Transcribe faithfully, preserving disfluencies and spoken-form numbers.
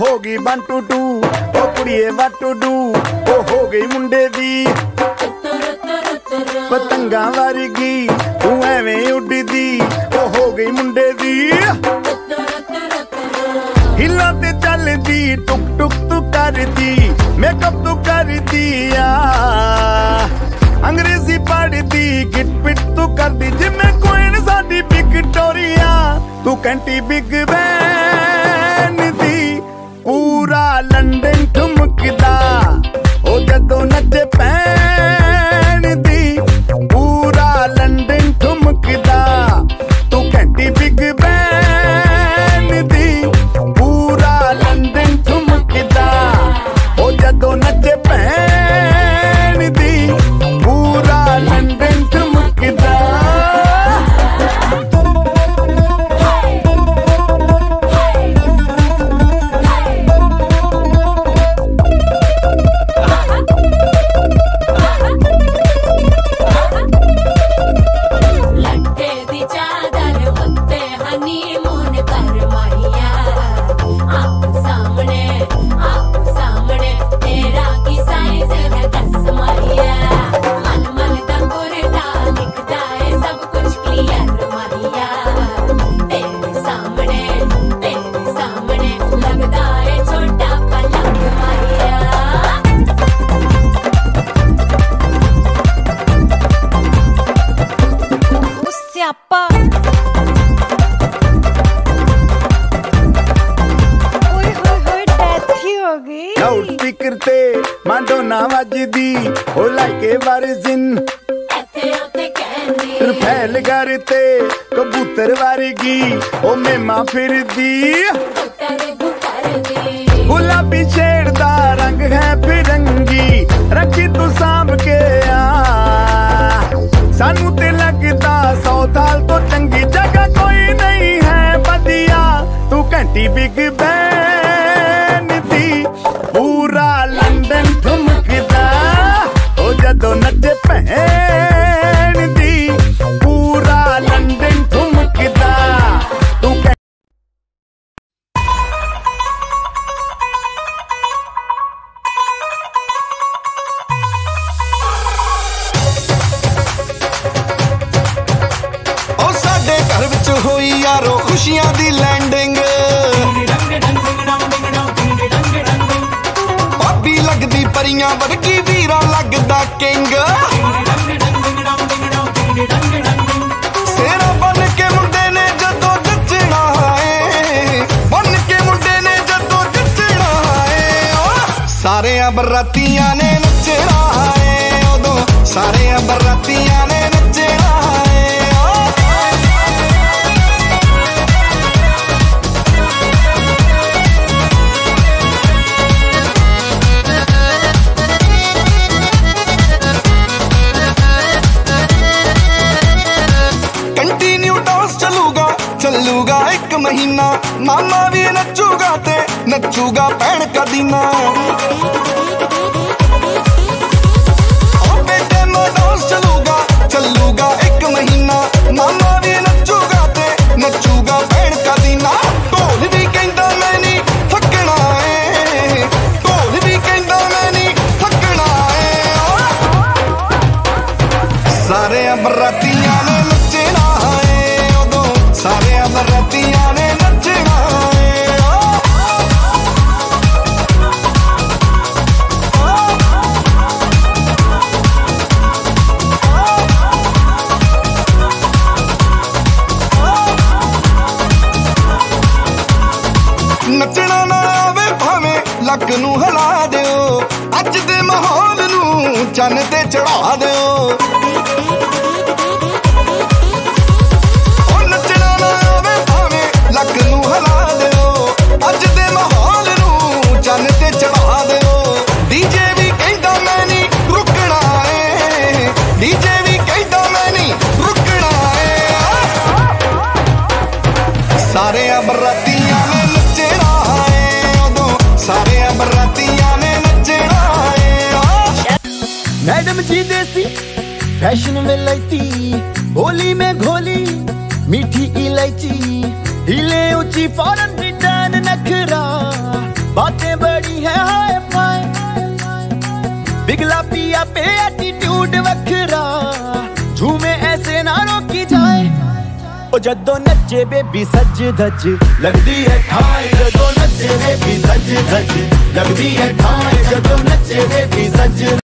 हो गई one two two ओ कुड़िए वन टू डू ओ हो गई मुंडे दी पतंगा वर्गी तू एवें उड़दी ओ हो गई मुंडे दी हिला ते चलदी टुक टुक तू करदी मेकअप तू करदी आ अंग्रेजी पढ़दी गिट पिट तू करदी जिमें कोइन साडी विक्टोरिया तू कंटी बिग बैन दी पूरा लंदन ठुमकदा ओ जदों नचे पैन दी पूरा लंदन ठुमकदा तू कंटी बिग बैन दी पूरा लंदन ठुमकदा ओ जदों नचे पैन दी पूरा लंदन ठुमकदा स्पीकर ते माडोना वजदी ओ लाइके वर्जिन फैल करते कबूतर वर्गी ओ मेमा फिरदी गुलाबी शेड दा रंग है फिरंगी रखी तू सांभ के आ सानू ते लगदा सौ साल तो चंगी जगह कोई नहीं है बदिया तू घंटी बिग बैन दी पूरा लंदन ठुमकदा ओ जदों नचे भैन दी पूरा लंदन ठुमकदा तू ओ साडे घर विच होई यारो खुशियां दी लैंडिंग लगदी परियां वर्गी वीरा लगदा किंग सेरा बन के मुंडे ने जदों जचना है बन के मुंडे ने जदों जचना है सारे बरातियां ने नचना है उदों सारे बरातियां ने नचना है चलूगा एक महीना मामा भी नचूगा ते नचूगा भैन का दीना ओ बेटे मैं डांस चलूगा चलूगा एक महीना मामा भी नचूगा ते नचूगा भैन का दीना ढोल भी कहंदा मैं नहीं थकना है ढोल भी कहंदा मैं नहीं थकना है सारे बरातियां ने नचना है सारे बरातियां ने नचना है नचना ना आवे भावे लक नू हिला दिओ अज दे माहौल नू चन्न ते चढ़ा दिओ लक नू हिला दिओ अज दे माहौल नू चन्न ते चढ़ा दिओ डीजे भी कहंदा मैं नहीं रुकना है डीजे भी कहंदा मैं नहीं रुकना है सारे बरातियां ने नचना है उदों सारे बरातियां ने नचना है मैडम जी देसी फैशन में लैती होली में घोली मीठी इलायची हिले ऊंची फौरन रिटर्न नखरा ओ जदों नचे बेबी सज धज लगदी है ठाई, जदों नचे बेबी सज धज लगदी है ठाई, जदों नचे बेबी सज